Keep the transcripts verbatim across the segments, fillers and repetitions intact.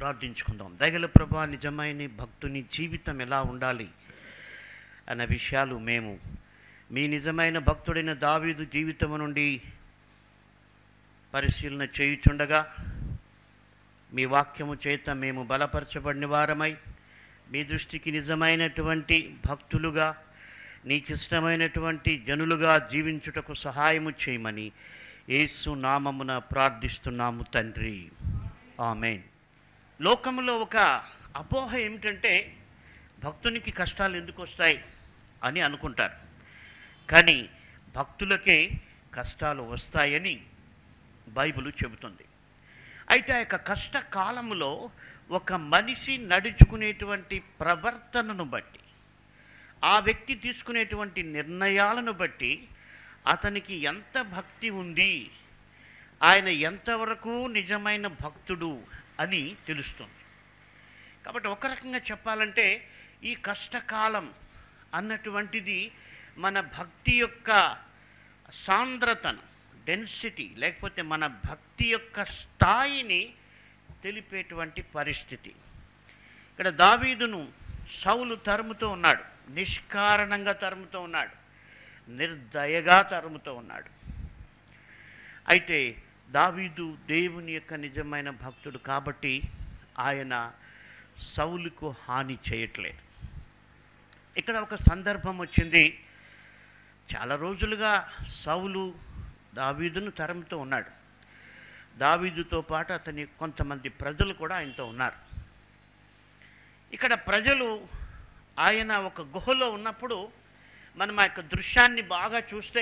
ప్రార్థించుకుందాం. దయగల ప్రభువా, నిజమైన భక్తుని జీవితం ఎలా ఉండాలి అన్న విషయాలు మేము మీ నిజమైన భక్తుడైన దావీదు జీవితం నుండి పరిశీలన చేయుచుండగా మీ వాక్యము చేత మేము బలపరచబడిన వారమై మీ దృష్టికి నిజమైనటువంటి భక్తులుగా నీకు ఇష్టమైనటువంటి జనులుగా జీవించుటకు సహాయము చేయమని యేసు నామమున ప్రార్థిస్తున్నాము తండ్రి, ఆమేన్. లోకములో ఒక అపోహ ఏమిటంటే భక్తునికి కష్టాలు ఎందుకు వస్తాయి అని అనుకుంటారు. కానీ భక్తులకే కష్టాలు వస్తాయని బైబిల్ చెబుతుంది. అయితే ఆ యొక్క కష్టకాలంలో ఒక మనిషి నడుచుకునేటువంటి ప్రవర్తనను బట్టి, ఆ వ్యక్తి తీసుకునేటువంటి నిర్ణయాలను బట్టి అతనికి ఎంత భక్తి ఉంది, ఆయన ఎంతవరకు నిజమైన భక్తుడు అని తెలుస్తుంది. కాబట్టి ఒక రకంగా చెప్పాలంటే ఈ కష్టకాలం అన్నటువంటిది మన భక్తి యొక్క సాంద్రతను, డెన్సిటీ, లేకపోతే మన భక్తి యొక్క స్థాయిని తెలిపేటువంటి పరిస్థితి. ఇక్కడ దావీదును సౌలు తరుముతూ ఉన్నాడు, నిష్కారణంగా తరుముతూ ఉన్నాడు, నిర్దయగా తరుముతూ ఉన్నాడు. అయితే దావీదు దేవుని యొక్క నిజమైన భక్తుడు కాబట్టి ఆయన సౌలుకు హాని చేయట్లేదు. ఇక్కడ ఒక సందర్భం వచ్చింది. చాలా రోజులుగా సౌలు దావీదును తరుముతూ ఉన్నాడు. దావీదుతో పాటు అతని కొంతమంది ప్రజలు కూడా ఆయనతో ఉన్నారు. ఇక్కడ ప్రజలు ఆయన ఒక గుహలో ఉన్నప్పుడు మనం ఆ యొక్క దృశ్యాన్ని బాగా చూస్తే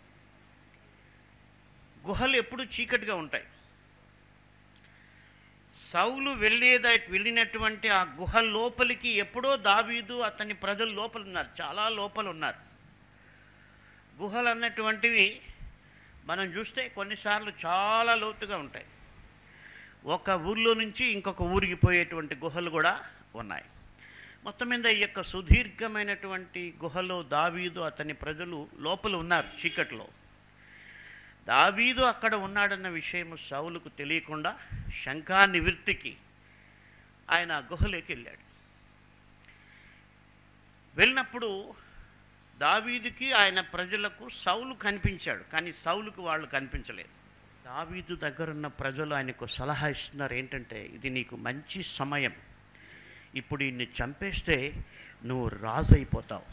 గుహలు ఎప్పుడు చీకటిగా ఉంటాయి. సౌలు వెళ్ళేద వెళ్ళినటువంటి ఆ గుహ లోపలికి ఎప్పుడో దావీదు అతని ప్రజలు లోపల ఉన్నారు, చాలా లోపల ఉన్నారు. గుహలు అన్నటువంటివి మనం చూస్తే కొన్నిసార్లు చాలా లోతుగా ఉంటాయి. ఒక ఊర్లో నుంచి ఇంకొక ఊరికి పోయేటువంటి గుహలు కూడా ఉన్నాయి. మొత్తం మీద ఈ యొక్క సుదీర్ఘమైనటువంటి గుహలో దావీదు అతని ప్రజలు లోపల ఉన్నారు చీకట్లో. దావీదు అక్కడ ఉన్నాడన్న విషయం సౌలుకు తెలియకుండా శంకా నివృత్తికి ఆయన ఆ గుహలోకి వెళ్ళాడు. వెళ్ళినప్పుడు దావీదుకి ఆయన ప్రజలకు సౌలు కనిపించాడు, కానీ సౌలుకు వాళ్ళు కనిపించలేదు. దావీదు దగ్గరున్న ప్రజలు ఆయనకు సలహా ఇస్తున్నారు, ఏంటంటే ఇది నీకు మంచి సమయం, ఇప్పుడు ఇన్ని చంపేస్తే నువ్వు రాజు అయిపోతావు,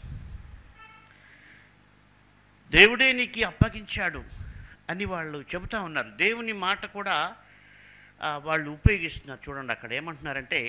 దేవుడే నీకు అప్పగించాడు అని వాళ్ళు చెబుతూ ఉన్నారు. దేవుని మాట కూడా వాళ్ళు ఉపయోగిస్తున్నారు. చూడండి అక్కడ ఏమంటున్నారంటే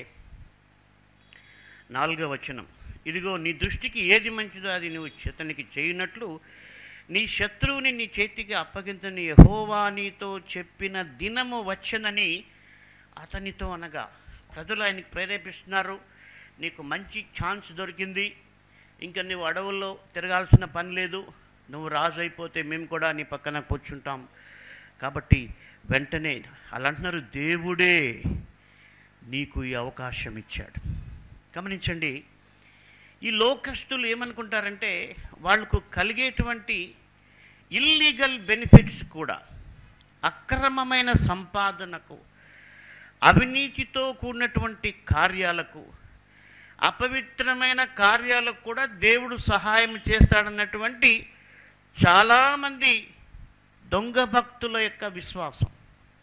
నాలుగవ వచనం, ఇదిగో నీ దృష్టికి ఏది మంచిదో అది నువ్వు అతనికి చేయనట్లు నీ శత్రువుని నీ చేతికి అప్పగించని యెహోవా నీతో చెప్పిన దినము వచ్చనని అతనితో అనగా, ప్రజలు ఆయనకి ప్రేరేపిస్తున్నారు, నీకు మంచి ఛాన్స్ దొరికింది, ఇంకా నువ్వు అడవుల్లో తిరగాల్సిన పని లేదు, నువ్వు రాజు అయిపోతే మేము కూడా నీ పక్కన కూర్చుంటాం. కాబట్టి వెంటనే అలా అంటున్నారు, దేవుడే నీకు ఈ అవకాశం ఇచ్చాడు. గమనించండి, ఈ లోకస్తులు ఏమనుకుంటారంటే వాళ్ళకు కలిగేటువంటి ఇల్లీగల్ బెనిఫిట్స్ కూడా, అక్రమమైన సంపాదనకు, అవినీతితో కూడినటువంటి కార్యాలకు, అపవిత్రమైన కార్యాలకు కూడా దేవుడు సహాయం చేస్తాడన్నటువంటి చాలామంది దొంగ భక్తుల యొక్క విశ్వాసం,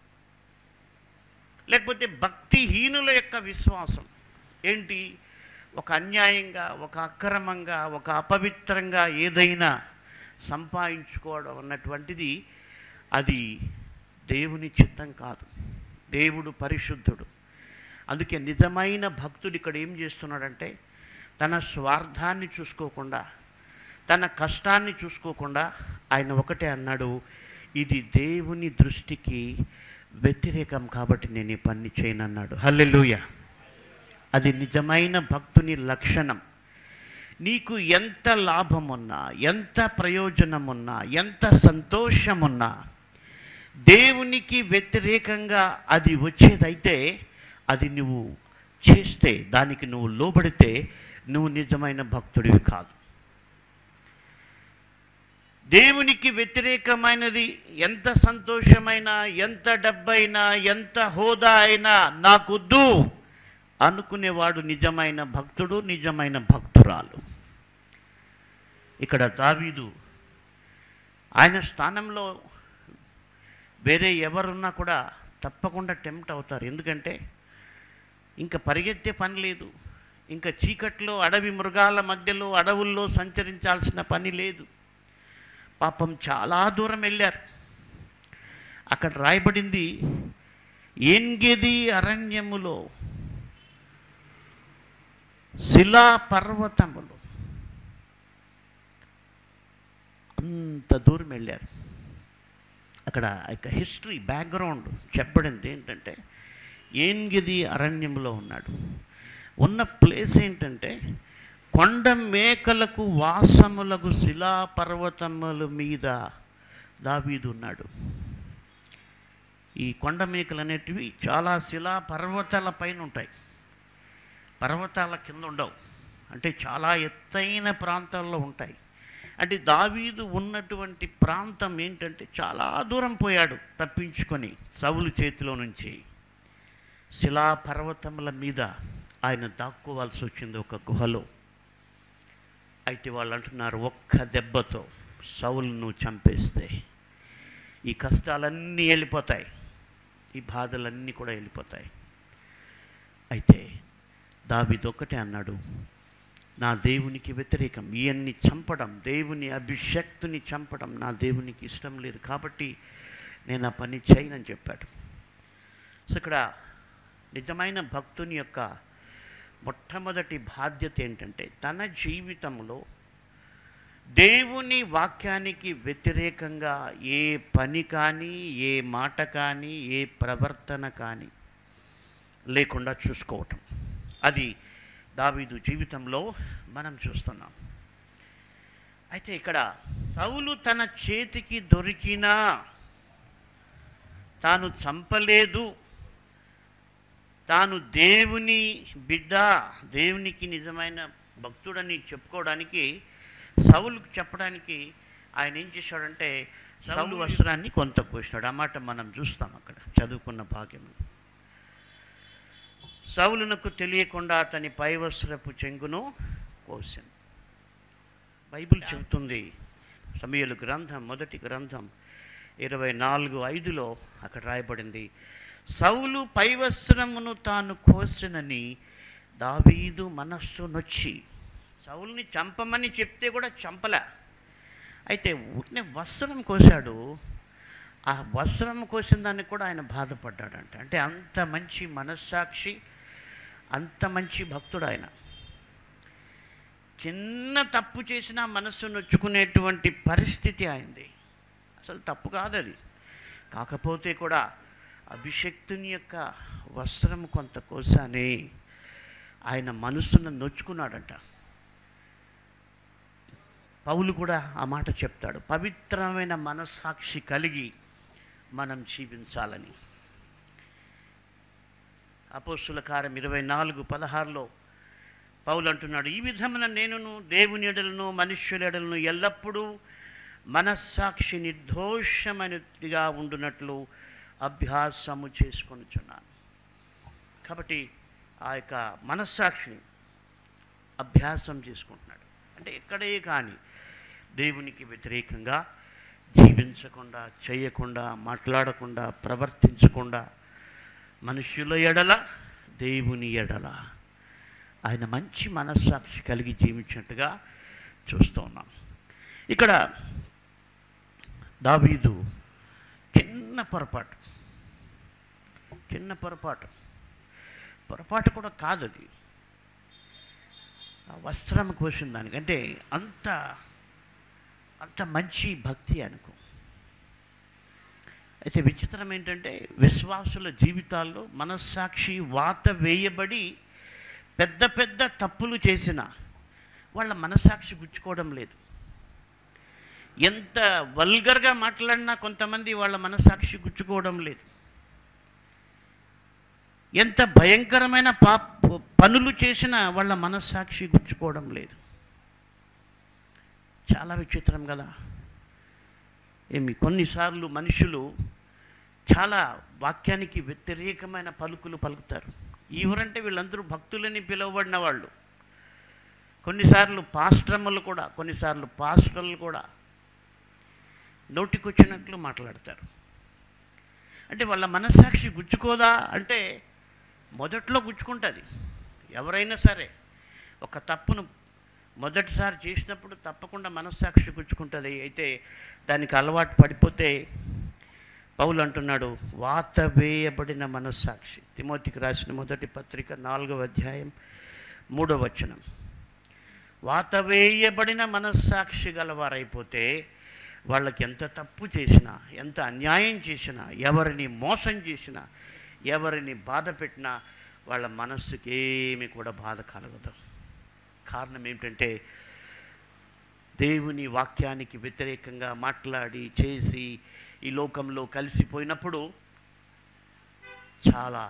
లేకపోతే భక్తిహీనుల యొక్క విశ్వాసం ఏంటి, ఒక అన్యాయంగా, ఒక అక్రమంగా, ఒక అపవిత్రంగా ఏదైనా సంపాదించుకోవడం అన్నటువంటిది అది దేవుని చిత్తం కాదు. దేవుడు పరిశుద్ధుడు. అందుకే నిజమైన భక్తుడు ఇక్కడ ఏం చేస్తున్నాడంటే తన స్వార్థాన్ని చూసుకోకుండా, తన కష్టాన్ని చూసుకోకుండా ఆయన ఒకటే అన్నాడు, ఇది దేవుని దృష్టికి వ్యతిరేకం కాబట్టి నేను ఈ పని చేయను అన్నాడు. హల్లెలూయా. అది నిజమైన భక్తుని లక్షణం. నీకు ఎంత లాభం ఉన్నా, ఎంత ప్రయోజనం ఉన్నా, ఎంత సంతోషం ఉన్నా, దేవునికి వ్యతిరేకంగా అది వచ్చేదైతే అది నువ్వు చేస్తే, దానికి నువ్వు లోబడితే నువ్వు నిజమైన భక్తుడివి కాదు. దేవునికి వ్యతిరేకమైనది ఎంత సంతోషమైనా, ఎంత డబ్బైనా, ఎంత హోదా అయినా నాకొద్దు, అనుకునేవాడు నిజమైన భక్తుడు, నిజమైన భక్తురాలు. ఇక్కడ దావీదు ఆయన స్థానంలో వేరే ఎవరున్నా కూడా తప్పకుండా టెంప్ట్ అవుతారు. ఎందుకంటే ఇంకా పరిగెత్తే పని లేదు, ఇంకా చీకట్లో అడవి మృగాల మధ్యలో అడవుల్లో సంచరించాల్సిన పని లేదు. పాపం చాలా దూరం వెళ్ళారు. అక్కడ రాయబడింది, ఏన్గెది అరణ్యములో శిలా పర్వతములు, అంత దూరం వెళ్ళారు. అక్కడ ఇక హిస్టరీ బ్యాక్గ్రౌండ్ చెప్పబడింది ఏంటంటే, ఏన్గెది అరణ్యంలో ఉన్నాడు. ఉన్న ప్లేస్ ఏంటంటే కొండ మేకలకు వాసములకు శిలా పర్వతముల మీద దావీదు ఉన్నాడు. ఈ కొండ మేకలు అనేటివి చాలా శిలా పర్వతాల పైన ఉంటాయి, పర్వతాల కింద ఉండవు. అంటే చాలా ఎత్తైన ప్రాంతాల్లో ఉంటాయి. అంటే దావీదు ఉన్నటువంటి ప్రాంతం ఏంటంటే చాలా దూరం పోయాడు తప్పించుకొని సౌలు చేతిలో నుంచి. శిలా పర్వతముల మీద ఆయన దాక్కోవాల్సి వచ్చింది ఒక గుహలో. అయితే వాళ్ళు అంటున్నారు, ఒక్క దెబ్బతో సౌలును చంపేస్తే ఈ కష్టాలన్నీ వెళ్ళిపోతాయి, ఈ బాధలన్నీ కూడా వెళ్ళిపోతాయి. అయితే దావీదు ఒక్కటే అన్నాడు, నా దేవునికి వ్యతిరేకం, ఈయన్ని చంపడం, దేవుని అభిషక్తుని చంపడం నా దేవునికి ఇష్టం లేదు, కాబట్టి నేను ఆ పని చేయనని చెప్పాడు. సో ఇక్కడ నిజమైన భక్తుని యొక్క మొట్టమొదటి బాధ్యత ఏంటంటే తన జీవితంలో దేవుని వాక్యానికి వ్యతిరేకంగా ఏ పని కానీ, ఏ మాట కానీ, ఏ ప్రవర్తన కానీ లేకుండా చూసుకోవటం. అది దావీదు జీవితంలో మనం చూస్తున్నాం. అయితే ఇక్కడ సౌలు తన చేతికి దొరికినా తాను చంపలేదు, తాను దేవుని బిడ్డ, దేవునికి నిజమైన భక్తుడని చెప్పుకోవడానికి, సౌలుకు చెప్పడానికి ఆయన ఏం చేశాడంటే సౌలు వస్త్రాన్ని కొంత కోసినాడు. ఆ మాట మనం చూస్తాం అక్కడ చదువుకున్న భాగ్యం. సౌలునకు తెలియకుండా అతని పై వస్త్రపు చెంగును కోసాను. బైబిల్ చెబుతుంది, సమూయేలు గ్రంథం మొదటి గ్రంథం ఇరవై నాలుగు ఐదులో అక్కడ రాయబడింది, సౌలు పై వస్త్రమును తాను కోసినని దావీదు మనస్సు నొచ్చి. సౌలుని చంపమని చెప్తే కూడా చంపలే. అయితే ఉట్నే వస్త్రం కోసాడు. ఆ వస్త్రం కోసిన దానికి కూడా ఆయన బాధపడ్డాడంట. అంటే అంత మంచి మనస్సాక్షి, అంత మంచి భక్తుడు ఆయన. చిన్న తప్పు చేసినా మనస్సు నొచ్చుకునేటువంటి పరిస్థితి ఆయనది. అసలు తప్పు కాదు అది. కాకపోతే కూడా అభిషక్తుని యొక్క వస్త్రం కొంత కోసానే ఆయన మనస్సును నొచ్చుకున్నాడంట. పౌలు కూడా ఆ మాట చెప్తాడు, పవిత్రమైన మనస్సాక్షి కలిగి మనం జీవించాలని. అపోస్తుల కార్యం ఇరవై నాలుగు పదహారులో పౌలు అంటున్నాడు, ఈ విధమున నేనును దేవుని ఎడలను మనుష్యుల ఎడలను ఎల్లప్పుడూ మనస్సాక్షి నిర్దోషమైనదిగా ఉండునట్లు అభ్యాసము చేసుకొనుచున్నాను. కాబట్టి ఆ యొక్క మనస్సాక్షిని అభ్యాసం చేసుకుంటున్నాడు. అంటే ఎక్కడే కానీ దేవునికి వ్యతిరేకంగా జీవించకుండా, చేయకుండా, మాట్లాడకుండా, ప్రవర్తించకుండా, మనుష్యుల ఎడల దేవుని ఎడల ఆయన మంచి మనస్సాక్షి కలిగి జీవించినట్టుగా చూస్తూ ఉన్నాం. ఇక్కడ దావీదు చిన్న పొరపాటు, చిన్న పొరపాటు పొరపాటు కూడా కాదు అది, వస్త్రం కోసిన దానికంటే అంత అంత మంచి భక్తి అనుకో. అయితే విచిత్రం ఏంటంటే విశ్వాసుల జీవితాల్లో మనస్సాక్షి వాత వేయబడి పెద్ద పెద్ద తప్పులు చేసిన వాళ్ళ మనస్సాక్షి గుచ్చుకోవడం లేదు. ఎంత వల్గర్గా మాట్లాడినా కొంతమంది వాళ్ళ మనస్సాక్షి గుచ్చుకోవడం లేదు. ఎంత భయంకరమైన పాప పనులు చేసినా వాళ్ళ మనస్సాక్షి గుచ్చుకోవడం లేదు. చాలా విచిత్రం కదా. ఏమి కొన్నిసార్లు మనుషులు చాలా వాక్యానికి వ్యతిరేకమైన పలుకులు పలుకుతారు, ఎవరంటే వీళ్ళందరూ భక్తులని పిలువబడిన వాళ్ళు. కొన్నిసార్లు పాస్టర్లు కూడా కొన్నిసార్లు పాస్టర్లు కూడా నోటికొచ్చినట్లు మాట్లాడతారు. అంటే వాళ్ళ మనస్సాక్షి గుచ్చుకోదా అంటే మొదట్లో గుచ్చుకుంటుంది. ఎవరైనా సరే ఒక తప్పును మొదటిసారి చేసినప్పుడు తప్పకుండా మనస్సాక్షి గుచ్చుకుంటుంది. అయితే దానికి అలవాటు పడిపోతే పౌలు అంటున్నాడు, వాత వేయబడిన మనస్సాక్షి. తిమోతికి రాసిన మొదటి పత్రిక నాలుగవ అధ్యాయం మూడవ వచనం. వాత వేయబడిన మనస్సాక్షి గలవారైపోతే వాళ్ళకి ఎంత తప్పు చేసినా, ఎంత అన్యాయం చేసినా, ఎవరిని మోసం చేసినా, ఎవరిని బాధ పెట్టినా వాళ్ళ మనస్సుకి ఏమీ కూడా బాధ కలగదు. కారణం ఏమిటంటే దేవుని వాక్యానికి వ్యతిరేకంగా మాట్లాడి చేసి ఈ లోకంలో కలిసిపోయినప్పుడు చాలా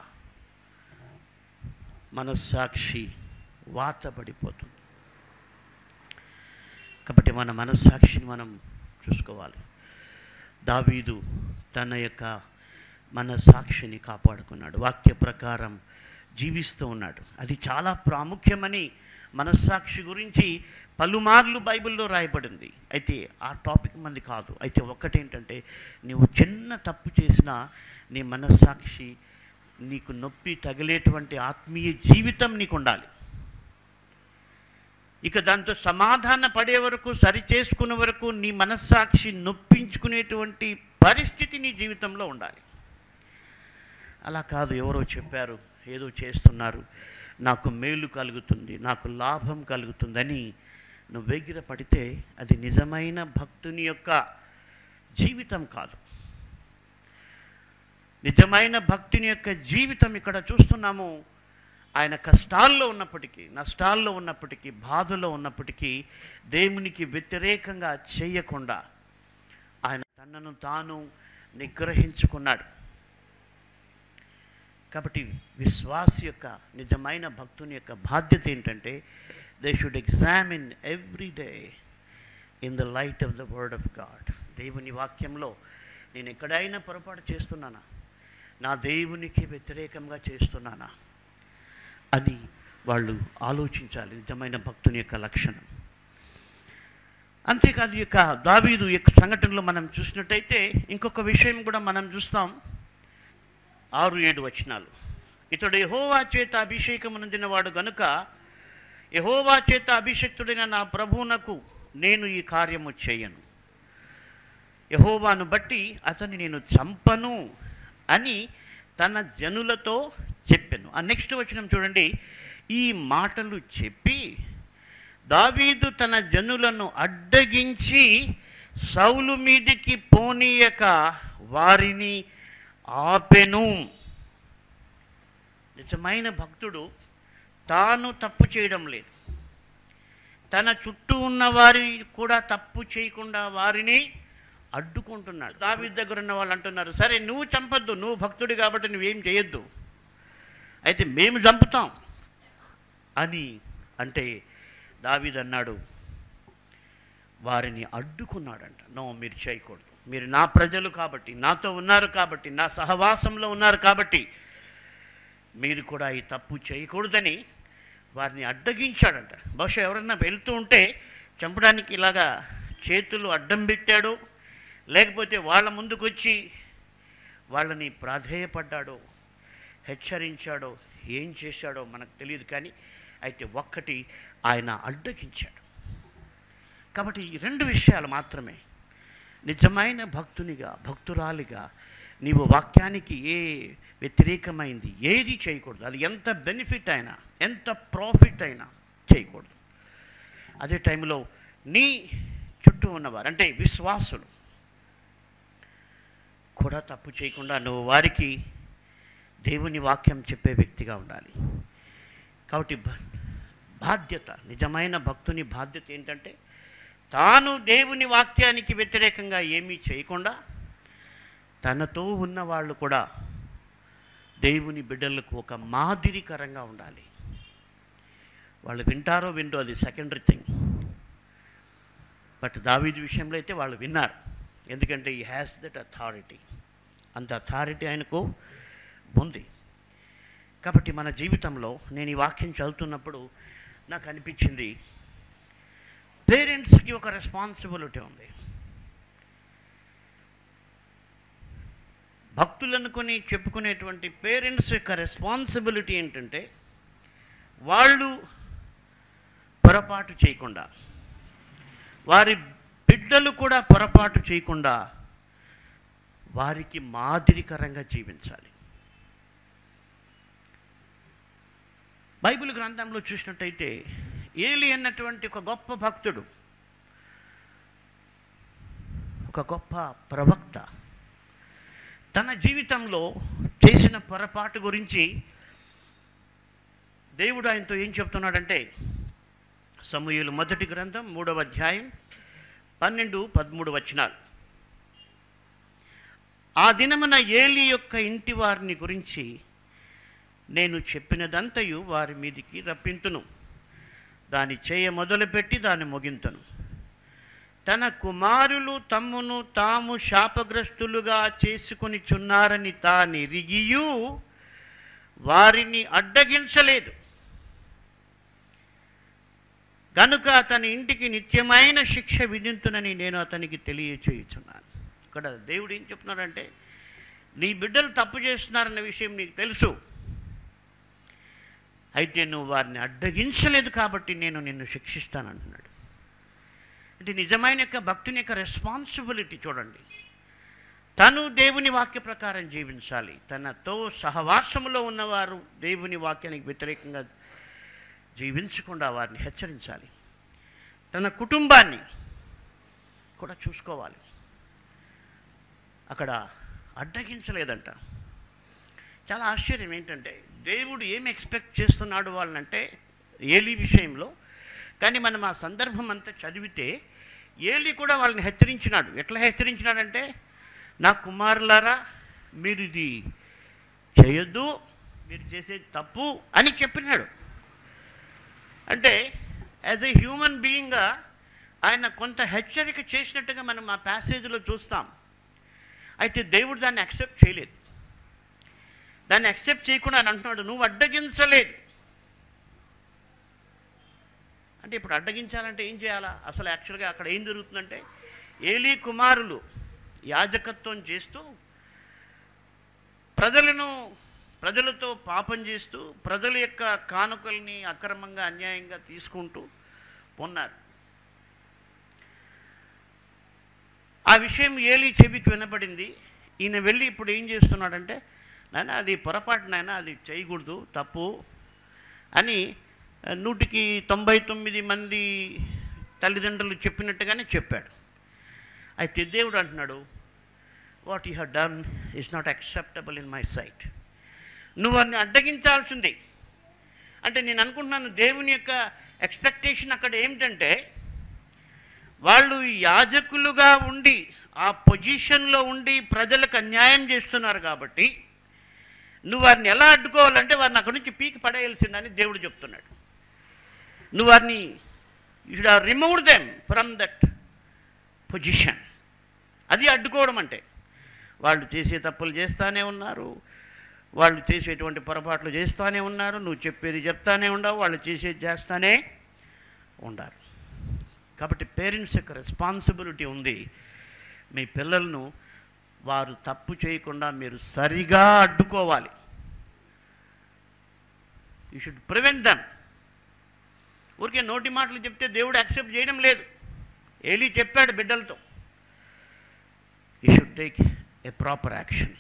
మనస్సాక్షి వాతపడిపోతుంది. కాబట్టి మన మనస్సాక్షిని మనం చూసుకోవాలి. దావీదు తన యొక్క మనస్సాక్షిని కాపాడుకున్నాడు, వాక్య ప్రకారం జీవిస్తూ ఉన్నాడు. అది చాలా ప్రాముఖ్యమని మనస్సాక్షి గురించి పలుమార్లు బైబిల్లో రాయబడింది. అయితే ఆ టాపిక్ మంది కాదు. అయితే ఒక్కటేంటంటే, నీవు చిన్న తప్పు చేసినా నీ మనస్సాక్షి నీకు నొప్పి తగిలేటువంటి ఆత్మీయ జీవితం నీకు ఉండాలి. ఇక దాంతో సమాధాన పడే వరకు, సరి చేసుకునే వరకు నీ మనస్సాక్షి నొప్పించుకునేటువంటి పరిస్థితి నీ జీవితంలో ఉండాలి. అలా కాదు, ఎవరో చెప్పారు, ఏదో చేస్తున్నారు, నాకు మేలు కలుగుతుంది, నాకు లాభం కలుగుతుందని నువ్వు వెగిర పడితే అది నిజమైన భక్తుని యొక్క జీవితం కాదు. నిజమైన భక్తుని యొక్క జీవితం ఇక్కడ చూస్తున్నాము. ఆయన కష్టాల్లో ఉన్నప్పటికీ, నష్టాల్లో ఉన్నప్పటికీ, బాధలో ఉన్నప్పటికీ దేవునికి వ్యతిరేకంగా చేయకుండా ఆయన తనను తాను నిగ్రహించుకున్నాడు. కాబట్టి విశ్వాస యొక్క నిజమైన భక్తుని యొక్క బాధ్యత ఏంటంటే, they should examine every day in the light of the word of God. దేవుని వాక్యంలో నేను ఎక్కడైనా పొరపాటు చేస్తున్నానా, నా దేవునికి వ్యతిరేకంగా చేస్తున్నానా అని వాళ్ళు ఆలోచించాలి. నిజమైన భక్తుని యొక్క లక్షణం. అంతేకాదు, ఈ యొక్క దావీదు యొక్క సంఘటనలో మనం చూసినట్టయితే ఇంకొక విషయం కూడా మనం చూస్తాం. ఆరు ఏడు వచనాలు. ఇతడు యెహోవా చేత అభిషేకమునందినవాడు గనుక యెహోవా చేత అభిషిక్తుడైన నా ప్రభువునకు నేను ఈ కార్యము చేయను, యెహోవాను బట్టి అతన్ని నేను చంపను అని తన జనులతో చెప్పాను. ఆ నెక్స్ట్ వచనం చూడండి. ఈ మాటలు చెప్పి దావీదు తన జనులను అడ్డగించి సౌలు మీదికి పోనీయక వారిని ఆపెను. నిజమైన భక్తుడు తాను తప్పు చేయడం లేదు, తన చుట్టూ ఉన్న వారి కూడా తప్పు చేయకుండా వారిని అడ్డుకుంటున్నాడు. దావీదు దగ్గర ఉన్న వాళ్ళు అంటున్నారు, సరే నువ్వు చంపొద్దు, నువ్వు భక్తుడి కాబట్టి నువ్వేం చేయొద్దు, అయితే మేము చంపుతాం అని అంటే దావీదు అన్నాడు, వారిని అడ్డుకున్నాడంట. నో, మీరు చేయకూడదు, మీరు నా ప్రజలు కాబట్టి, నాతో ఉన్నారు కాబట్టి, నా సహవాసంలో ఉన్నారు కాబట్టి మీరు కూడా ఈ తప్పు చేయకూడదని వారిని అడ్డగించాడంట. బహుశా ఎవరన్నా వెళ్తూ ఉంటే చంపడానికి ఇలాగా చేతులు అడ్డం పెట్టాడు, లేకపోతే వాళ్ళ ముందుకు వచ్చి వాళ్ళని ప్రాధేయపడ్డాడో, హెచ్చరించాడో, ఏం చేశాడో మనకు తెలియదు. కానీ అయితే ఒక్కటి, ఆయన అడ్డగించాడు. కాబట్టి ఈ రెండు విషయాలు మాత్రమే. నిజమైన భక్తునిగా, భక్తురాలిగా నీవు వాక్యానికి ఏ వ్యతిరేకమైంది ఏది చేయకూడదు. అది ఎంత బెనిఫిట్ అయినా, ఎంత ప్రాఫిట్ అయినా చేయకూడదు. అదే టైంలో నీ చుట్టూ ఉన్నవారు అంటే విశ్వాసులు కూడా తప్పు చేయకుండా నువ్వు వారికి దేవుని వాక్యం చెప్పే వ్యక్తిగా ఉండాలి. కాబట్టి బాధ్యత, నిజమైన భక్తుని బాధ్యత ఏంటంటే తాను దేవుని వాక్యానికి వ్యతిరేకంగా ఏమీ చేయకుండా తనతో ఉన్న వాళ్ళు కూడా దేవుని బిడ్డలకు ఒక మాదిరికరంగా ఉండాలి. వాళ్ళు వింటారో వింటో అది సెకండరీ థింగ్. బట్ దావీదు విషయంలో అయితే వాళ్ళు విన్నారు, ఎందుకంటే ఈ హ్యాస్ దట్ అథారిటీ, అంత అథారిటీ ఆయనకు ఉంది. కాబట్టి మన జీవితంలో నేను ఈ వాక్యం చదువుతున్నప్పుడు నాకు అనిపించింది, పేరెంట్స్కి ఒక రెస్పాన్సిబిలిటీ ఉంది. భక్తులనుకొని చెప్పుకునేటువంటి పేరెంట్స్ యొక్క రెస్పాన్సిబిలిటీ ఏంటంటే, వాళ్ళు పొరపాటు చేయకుండా, వారి బిడ్డలు కూడా పొరపాటు చేయకుండా వారికి మాదిరికరంగా జీవించాలి. బైబిల్ గ్రంథంలో చూసినట్టయితే ఏలి అన్నటువంటి ఒక గొప్ప భక్తుడు, ఒక గొప్ప ప్రవక్త, తన జీవితంలో చేసిన పొరపాటు గురించి దేవుడు ఆయనతో ఏం చెప్తున్నాడంటే, సమూయేలు మొదటి గ్రంథం మూడవ అధ్యాయం పన్నెండు పదమూడు వచనాలు. ఆ దినమున ఏలి యొక్క ఇంటి వారిని గురించి నేను చెప్పినదంతయు వారి మీదికి రప్పింతును, దాని చేయ మొదలుపెట్టి దాన్ని ముగింతును. తన కుమారులు తమ్మును తాము శాపగ్రస్తులుగా చేసుకొని చున్నారని తానెరిగియు వారిని అడ్డగించలేదు కనుక అతని ఇంటికి నిత్యమైన శిక్ష విధింతునని నేను అతనికి తెలియచేయుచున్నాను. ఇక్కడ దేవుడు ఏం చెప్తున్నాడంటే, నీ బిడ్డలు తప్పు చేస్తున్నారన్న విషయం నీకు తెలుసు, అయితే నువ్వు వారిని అడ్డగించలేదు కాబట్టి నేను నిన్ను శిక్షిస్తానంటున్నాడు. అంటే నిజమైన యొక్క భక్తుని యొక్క రెస్పాన్సిబిలిటీ చూడండి. తను దేవుని వాక్య ప్రకారం జీవించాలి, తనతో సహవాసములో ఉన్నవారు దేవుని వాక్యానికి వ్యతిరేకంగా జీవించకుండా వారిని హెచ్చరించాలి, తన కుటుంబాన్ని కూడా చూసుకోవాలి. అక్కడ అడ్డగించలేదంట. చాలా ఆశ్చర్యం ఏంటంటే, దేవుడు ఏం ఎక్స్పెక్ట్ చేస్తున్నాడు వాళ్ళనంటే ఏలి విషయంలో, కానీ మనం ఆ సందర్భం అంతా చదివితే ఏలి కూడా వాళ్ళని హెచ్చరించినాడు. ఎట్లా హెచ్చరించినాడంటే, నా కుమారులారా మీరు ఇది చేయొద్దు, మీరు చేసేది తప్పు అని చెప్పినాడు. అంటే యాజ్ ఎ హ్యూమన్ బీయింగ్గా ఆయన కొంత హెచ్చరిక చేసినట్టుగా మనం ఆ ప్యాసేజ్లో చూస్తాం. అయితే దేవుడు దాన్ని యాక్సెప్ట్ చేయలేదు. దాన్ని యాక్సెప్ట్ చేయకుండా అని అంటున్నాడు, నువ్వు అడ్డగించలేదు. అంటే ఇప్పుడు అడ్డగించాలంటే ఏం చేయాలా? అసలు యాక్చువల్గా అక్కడ ఏం జరుగుతుందంటే, ఏలీ కుమారులు యాజకత్వం చేస్తూ ప్రజలను ప్రజలతో పాపం చేస్తూ ప్రజల యొక్క కానుకల్ని అక్రమంగా అన్యాయంగా తీసుకుంటూ ఉన్నారు. ఆ విషయం ఏలీ చెవికి వినపడింది. ఈయన వెళ్ళి ఇప్పుడు ఏం చేస్తున్నాడంటే, నాయన అది పొరపాటు, నాయన అది చేయకూడదు, తప్పు అని నూటికి తొంభై తొమ్మిది మంది తల్లిదండ్రులు చెప్పినట్టుగానే చెప్పాడు. అయితే దేవుడు అంటున్నాడు, what you have done is not acceptable in my sight. నువ్వు అన్ని అడ్డగించాల్సింది. అంటే నేను అనుకుంటున్నాను దేవుని యొక్క ఎక్స్పెక్టేషన్ అక్కడ ఏమిటంటే, వాళ్ళు యాజకులుగా ఉండి ఆ పొజిషన్లో ఉండి ప్రజలకు అన్యాయం చేస్తున్నారు కాబట్టి నువ్వు వారిని ఎలా అడ్డుకోవాలంటే వారిని అక్కడి నుంచి పీకి పడేయాల్సిందని దేవుడు చెప్తున్నాడు. నువ్వు వారిని you should have removed them from that position. అది అడ్డుకోవడం అంటే. వాళ్ళు చేసే తప్పులు చేస్తూనే ఉన్నారు, వాళ్ళు చేసేటువంటి పొరపాట్లు చేస్తూనే ఉన్నారు, నువ్వు చెప్పేది చెప్తానే ఉండవు, వాళ్ళు చేసేది చేస్తూనే ఉండారు. కాబట్టి పేరెంట్స్ యొక్క రెస్పాన్సిబిలిటీ ఉంది. మీ పిల్లలను వారు తప్పు చేయకుండా మీరు సరిగా అడ్డుకోవాలి. You should prevent them. ఊరికే నోటి మాటలు చెప్తే దేవుడు యాక్సెప్ట్ చేయడం లేదు. ఏలీ చెప్పాడు బిడ్డలతో, you should take a proper action.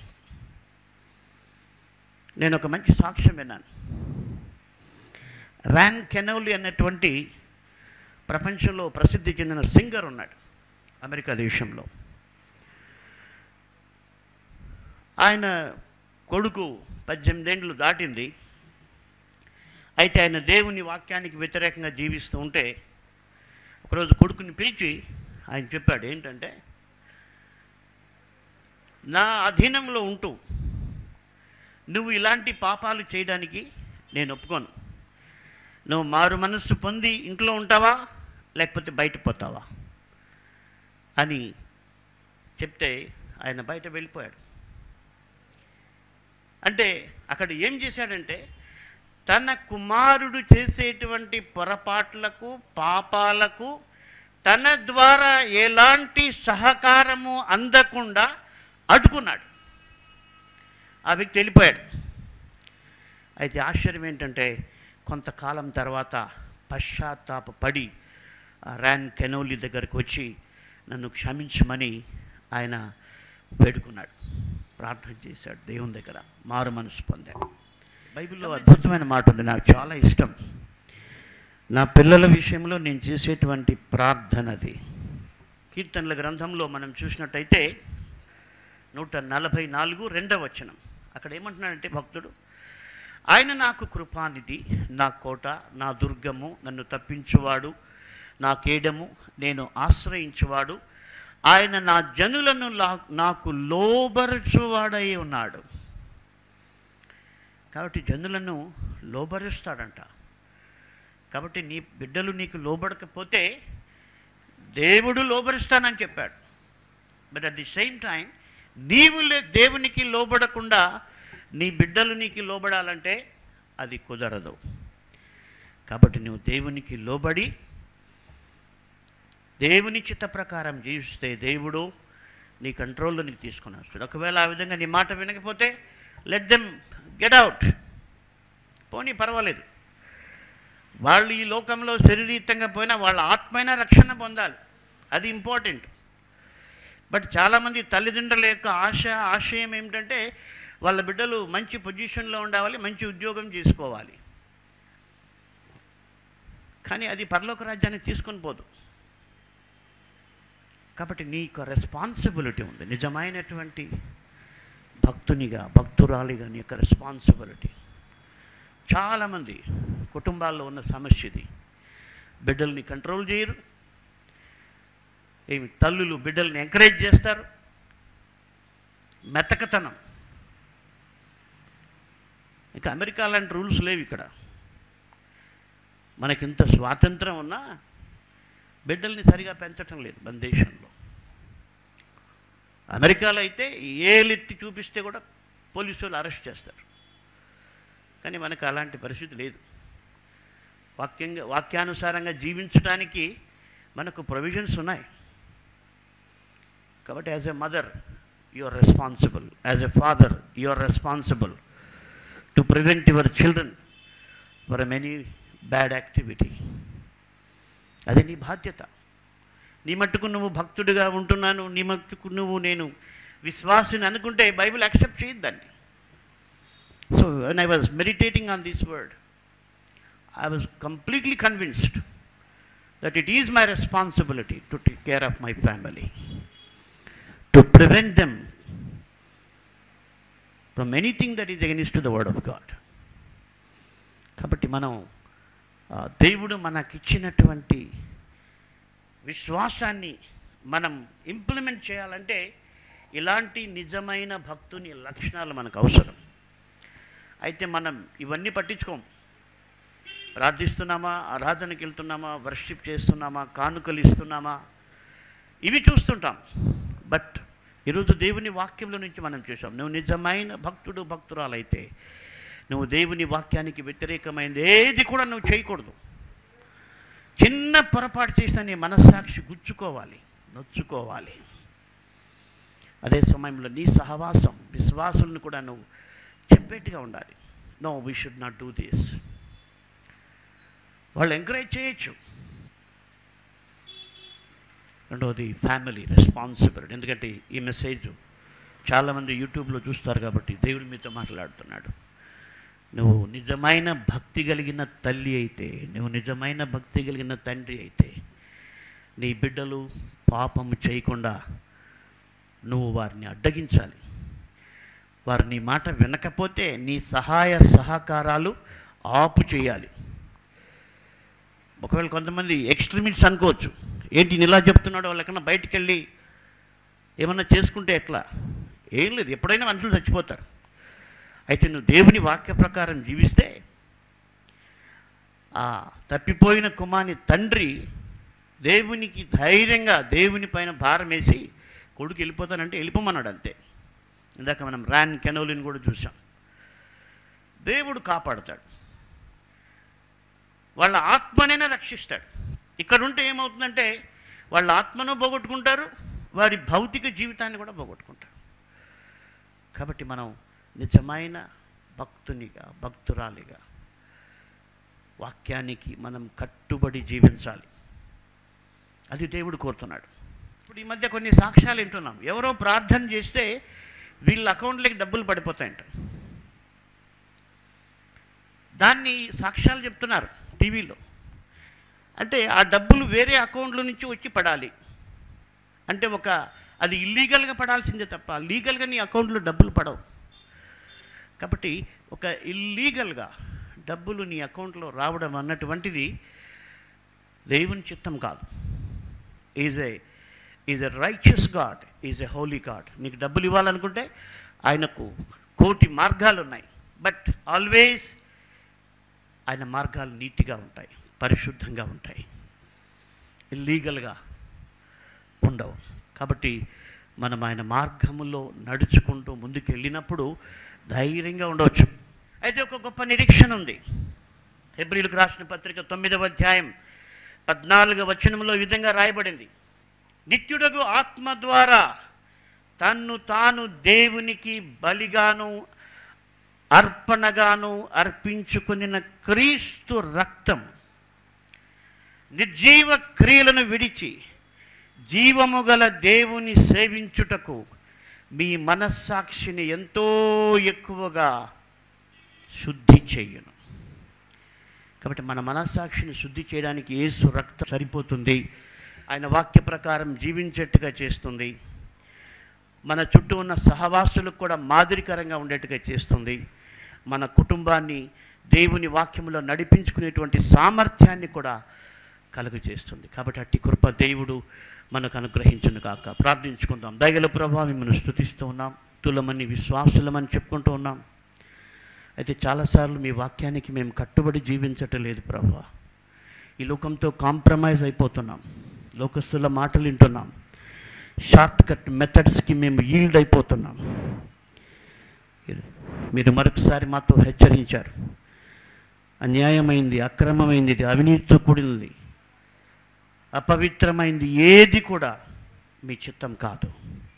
నేను ఒక మంచి సాక్ష్యం విన్నాను. ర్యాన్ కెనోలీ అనేటువంటి ప్రపంచంలో ప్రసిద్ధి చెందిన సింగర్ ఉన్నాడు అమెరికా దేశంలో. ఆయన కొడుకు పద్దెనిమిదేండ్లు దాటింది. అయితే ఆయన దేవుని వాక్యానికి వ్యతిరేకంగా జీవిస్తూ ఉంటే ఒకరోజు కొడుకుని పిలిచి ఆయన చెప్పాడు ఏంటంటే, నా అధీనంలో ఉంటూ నువ్వు ఇలాంటి పాపాలు చేయడానికి నేను ఒప్పుకోను. నువ్వు మారు మనస్సు పొంది ఇంట్లో ఉంటావా లేకపోతే బయట పోతావా అని చెప్తే ఆయన బయట వెళ్ళిపోయాడు. అంటే అక్కడ ఏం చేశాడంటే తన కుమారుడు చేసేటువంటి పొరపాట్లకు పాపాలకు తన ద్వారా ఎలాంటి సహకారము అందకుండా అడ్డుకున్నాడు. ఆ వ్యక్తి వెళ్ళిపోయాడు. అయితే ఆశ్చర్యం ఏంటంటే కొంతకాలం తర్వాత పశ్చాత్తాపడి ర్యాన్ కెనోలీ దగ్గరికి వచ్చి నన్ను క్షమించమని ఆయన వేడుకున్నాడు, ప్రార్థన చేశాడు, దేవుని దగ్గర మారు మనసు పొందాడు. బైబిల్లో అద్భుతమైన మాట ఉంది, నాకు చాలా ఇష్టం. నా పిల్లల విషయంలో నేను చేసేటువంటి ప్రార్థనది. కీర్తనల గ్రంథంలో మనం చూసినట్టయితే నూట నలభై నాలుగు రెండవ వచనం, అక్కడ ఏమంటున్నాడంటే భక్తుడు, ఆయన నాకు కృపానిధి, నా కోట, నా దుర్గము, నన్ను తప్పించువాడు, నా కేడము, నేను ఆశ్రయించువాడు, ఆయన నా జనులను నాకు లోబరుచువాడై ఉన్నాడు. కాబట్టి జనులను లోబరుస్తాడంట. కాబట్టి నీ బిడ్డలు నీకు లోబడకపోతే దేవుడు లోబరుస్తానని చెప్పాడు. But at the same time నీవు దేవునికి లోబడకుండా నీ బిడ్డలు నీకు లోబడాలంటే అది కుదరదు. కాబట్టి నువ్వు దేవునికి లోబడి దేవుని చిత్త ప్రకారం జీవిస్తే దేవుడు నీ కంట్రోల్లో నీకు తీసుకుని వస్తాడు. ఒకవేళ ఆ విధంగా నీ మాట వినకపోతే లెట్ దెమ్ గెట్ అవుట్, పోనీ పర్వాలేదు. వాళ్ళు ఈ లోకంలో శరీరీతంగా పోయినా వాళ్ళ ఆత్మైన రక్షణ పొందాలి, అది ఇంపార్టెంట్. బట్ చాలామంది తల్లిదండ్రుల యొక్క ఆశ ఆశయం ఏమిటంటే వాళ్ళ బిడ్డలు మంచి పొజిషన్లో ఉండాలి, మంచి ఉద్యోగం చేసుకోవాలి. కానీ అది పరలోక రాజ్యాన్ని తీసుకొని పోదు. కాబట్టి నీకు రెస్పాన్సిబిలిటీ ఉంది, నిజమైనటువంటి భక్తునిగా భక్తురాలిగా నీ యొక్క రెస్పాన్సిబిలిటీ. చాలామంది కుటుంబాల్లో ఉన్న సమస్య ఇది, బిడ్డల్ని కంట్రోల్ చేయరు. ఏమి తల్లులు బిడ్డల్ని ఎంకరేజ్ చేస్తారు, మెతకతనం. ఇక అమెరికా లాంటి రూల్స్ లేవు ఇక్కడ. మనకింత స్వాతంత్రం ఉన్నా బిడ్డల్ని సరిగా పెంచటం లేదు మన దేశంలో. అమెరికాలో అయితే ఏలెత్తి చూపిస్తే కూడా పోలీసు వాళ్ళు అరెస్ట్ చేస్తారు. కానీ మనకు అలాంటి పరిస్థితి లేదు. వాక్యంగా వాక్యానుసారంగా జీవించడానికి మనకు ప్రొవిజన్స్ ఉన్నాయి. కాబట్టి as a mother you are responsible, as a father you are responsible to prevent your children for many bad activity. అది నీ బాధ్యత. నీ మట్టుకు నువ్వు భక్తుడిగా ఉంటున్నాను, నీ మట్టుకు నువ్వు నేను విశ్వాసిని అనుకుంటే బైబిల్ యాక్సెప్ట్ చేయదు దాన్ని. So when I was meditating on this word, I was completely convinced that it is my responsibility to take care of my family, to prevent them from anything that is against to the word of God. కాబట్టి మనం దేవుడు మనకిచ్చినటువంటి విశ్వాసాన్ని మనం implement చేయాలంటే ఇలాంటి నిజమైన భక్తుని లక్షణాలు మనకు అవసరం. అయితే మనం ఇవన్నీ పట్టించుకోం. ప్రార్థిస్తున్నామా, ఆరాధనకి వెళ్తున్నామా, వర్షిప్ చేస్తున్నామా, కానుకలు ఇస్తున్నామా, ఇవి చూస్తుంటాం. బట్ ఈరోజు దేవుని వాక్యంలో నుంచి మనం చూసాం, నువ్వు నిజమైన భక్తుడు భక్తురాలైతే నువ్వు దేవుని వాక్యానికి వ్యతిరేకమైనది ఏది కూడా నువ్వు చేయకూడదు. చిన్న పొరపాటు చేసిన నీ మనస్సాక్షి గుచ్చుకోవాలి, నొచ్చుకోవాలి. అదే సమయంలో నీ సహవాసం విశ్వాసులను కూడా నువ్వు చెప్పేట్టుగా ఉండాలి. No, we should not do this. వాళ్ళు ఎంకరేజ్ చేయొచ్చు. రెండవది ఫ్యామిలీ రెస్పాన్సిబిలిటీ. ఎందుకంటే ఈ మెసేజ్ చాలామంది యూట్యూబ్లో చూస్తారు కాబట్టి దేవుడి మీతో మాట్లాడుతున్నాడు. నువ్వు నిజమైన భక్తి కలిగిన తల్లి అయితే, నువ్వు నిజమైన భక్తి కలిగిన తండ్రి అయితే నీ బిడ్డలు పాపము చేయకుండా నువ్వు వారిని అడ్డగించాలి. వారు నీ మాట వినకపోతే నీ సహాయ సహకారాలు ఆపు చేయాలి. ఒకవేళ కొంతమంది ఎక్స్ట్రీమిస్ట్స్ అనుకోవచ్చు, ఏంటి ఇలా చెప్తున్నాడో, వాళ్ళకన్నా బయటికి వెళ్ళి ఏమన్నా చేసుకుంటే ఎట్లా? ఏం లేదు, ఎప్పుడైనా మనుషులు చచ్చిపోతారు. అయితే నువ్వు దేవుని వాక్య ప్రకారం జీవిస్తే ఆ తప్పిపోయిన కుమారుని తండ్రి దేవునికి ధైర్యంగా దేవుని పైన భారం వేసి కొడుకు వెళ్ళిపోతానంటే వెళ్ళిపోమన్నాడు అంతే. ఇందాక మనం ర్యాన్ కెనోలిని కూడా చూసాం. దేవుడు కాపాడుతాడు, వాళ్ళ ఆత్మనైనా రక్షిస్తాడు. ఇక్కడ ఉంటే ఏమవుతుందంటే వాళ్ళ ఆత్మను పోగొట్టుకుంటారు, వారి భౌతిక జీవితాన్ని కూడా పోగొట్టుకుంటారు. కాబట్టి మనం నిజమైన భక్తునిగా, భక్తురాలిగా వాక్యానికి మనం కట్టుబడి జీవించాలి. అది దేవుడు కోరుతున్నాడు. ఇప్పుడు ఈ మధ్య కొన్ని సాక్ష్యాలు వింటున్నాం. ఎవరో ప్రార్థన చేస్తే వీళ్ళ అకౌంట్లకి డబ్బులు పడిపోతాయంట. దాన్ని సాక్ష్యాలు చెప్తున్నారు టీవీలో. అంటే ఆ డబ్బులు వేరే అకౌంట్ల నుంచి వచ్చి పడాలి అంటే ఒక అది ఇల్లీగల్గా పడాల్సిందే తప్ప లీగల్గా నీ అకౌంట్లో డబ్బులు పడవు. కాబట్టి ఒక ఇల్లీగల్గా డబ్బులు నీ అకౌంట్లో రావడం అన్నటువంటిది దేవుని చిత్తం కాదు. Is a is a righteous God, is a holy God. నీకు డబ్బులు ఇవ్వాలనుకుంటే ఆయనకు కోటి మార్గాలు ఉన్నాయి, బట్ ఆల్వేస్ ఆయన మార్గాలు నీట్గా ఉంటాయి, పరిశుద్ధంగా ఉంటాయి, ఇల్లీగల్గా ఉండవు. కాబట్టి మనం ఆయన మార్గములో నడుచుకుంటూ ముందుకు వెళ్ళినప్పుడు ధైర్యంగా ఉండవచ్చు. అయితే ఒక గొప్ప నిరీక్షణ ఉంది. హెబ్రీయులకు రాసిన పత్రిక తొమ్మిదవ అధ్యాయం పద్నాలుగవ వచనంలో ఈ విధంగా రాయబడింది, నిత్యుడగు ఆత్మ ద్వారా తన్ను తాను దేవునికి బలిగాను అర్పణగాను అర్పించుకున్న క్రీస్తు రక్తం నిర్జీవ క్రియలను విడిచి జీవము గల దేవుని సేవించుటకు మీ మనస్సాక్షిని ఎంతో ఎక్కువగా శుద్ధి చేయును. కాబట్టి మన మనస్సాక్షిని శుద్ధి చేయడానికి యేసు రక్తం సరిపోతుంది. ఆయన వాక్య ప్రకారం జీవించేట్టుగా చేస్తుంది. మన చుట్టూ ఉన్న సహవాసులకు కూడా మాదిరికరంగా ఉండేట్టుగా చేస్తుంది. మన కుటుంబాన్ని దేవుని వాక్యములో నడిపించుకునేటువంటి సామర్థ్యాన్ని కూడా కలుగు చేస్తుంది. కాబట్టి అట్టి కృప దేవుడు మనకు అనుగ్రహించును కాక. ప్రార్థించుకుందాం. దయగల ప్రభువా, మిమ్మల్ని స్తుతిస్తూ ఉన్నాం, తులమని విశ్వాసులమని చెప్పుకుంటూ ఉన్నాం. అయితే చాలాసార్లు మీ వాక్యానికి మేము కట్టుబడి జీవించటం లేదు ప్రభువా. ఈ లోకంతో కాంప్రమైజ్ అయిపోతున్నాం, లోకస్తుల మాటలు వింటున్నాం, షార్ట్ కట్ మెథడ్స్కి మేము ఈల్డ్ అయిపోతున్నాం. మీరు మరొకసారి మాతో హెచ్చరించారు, అన్యాయమైంది, అక్రమమైంది, అవినీతితో కూడినది, అపవిత్రమైంది ఏది కూడా మీ చిత్తం కాదు.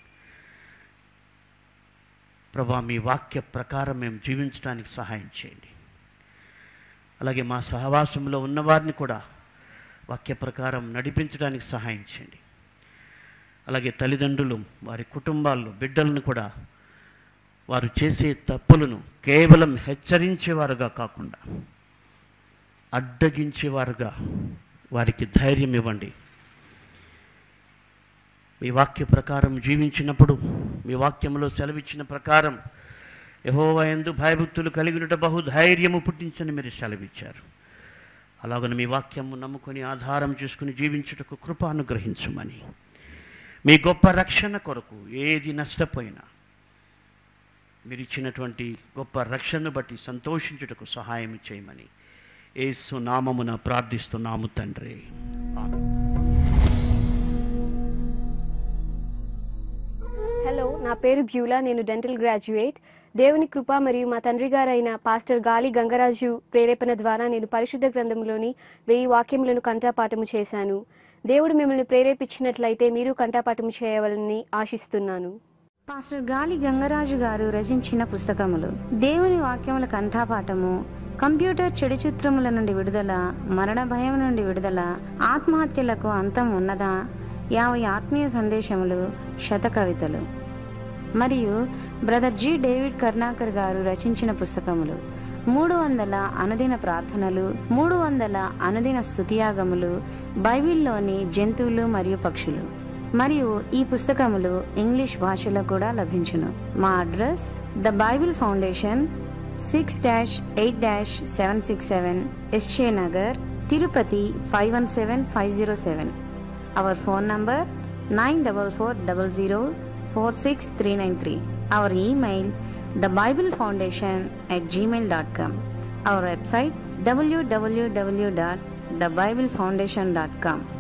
ప్రభా, మీ వాక్య ప్రకారం మేము జీవించడానికి సహాయం చేయండి. అలాగే మా సహవాసంలో ఉన్నవారిని కూడా వాక్య ప్రకారం నడిపించడానికి సహాయం చేయండి. అలాగే తల్లిదండ్రులు, వారి కుటుంబాల్లో బిడ్డలను కూడా వారు చేసే తప్పులను కేవలం హెచ్చరించేవారుగా కాకుండా అడ్డగించేవారుగా వారికి ధైర్యం ఇవ్వండి. మీ వాక్య ప్రకారం జీవించినప్పుడు, మీ వాక్యంలో సెలవిచ్చిన ప్రకారం యెహోవా యందు భయభక్తులు కలిగినట బహుధైర్యము పుట్టించని మీరు సెలవిచ్చారు. అలాగని మీ వాక్యము నమ్ముకొని ఆధారం చేసుకుని జీవించుటకు కృప అనుగ్రహించమని, మీ గొప్ప రక్షణ కొరకు ఏది నష్టపోయినా మీరు ఇచ్చినటువంటి గొప్ప రక్షణను బట్టి సంతోషించుటకు సహాయం చేయమని యేసు నామమున ప్రార్థిస్తున్నాము తండ్రి. ఆమేన్. హలో, నా పేరు బ్యూలా. నేను డెంటల్ గ్రాడ్యుయేట్. దేవుని కృప మరియు మా తండ్రి గారైన పాస్టర్ గాలి గంగరాజు ప్రేరేపణ ద్వారా నేను పరిశుద్ధ గ్రంథంలోని వెయ్యి వాక్యములను కంఠపాఠము చేశాను. దేవుడు మిమ్మల్ని ప్రేరేపించినట్లయితే మీరు కంఠపాఠము చేయవాలని ఆశిస్తున్నాను. పాస్టర్ గాలి గంగరాజు గారు రచించిన పుస్తకములు: దేవుని వాక్యముల కంఠపాఠము, కంప్యూటర్ చెడు చిత్రముల నుండి విడుదల, మరణ భయం నుండి విడుదల, ఆత్మహత్యలకు అంతం ఉన్నదా, యాభై ఆత్మీయ సందేశములు, శత కవితలు. మరియు బ్రదర్ జి డేవిడ్ కర్ణాకర్ గారు రచించిన పుస్తకములు: మూడు వందల అనుదిన ప్రార్థనలు, మూడు వందల అనుదిన స్తుతియాగములు, బైబిల్లోని జంతువులు మరియు పక్షులు. మరియు ఈ పుస్తకములు ఇంగ్లీష్ భాషలో కూడా లభించును. మా address: the Bible Foundation, six dash eight dash seven six seven S J Nagar, Tirupati five one seven five zero seven. Our phone number nine double four double zero four six three nine three. Our email the Bible Foundation at Gmail dot com. Our website W W W dot the Bible Foundation dot com.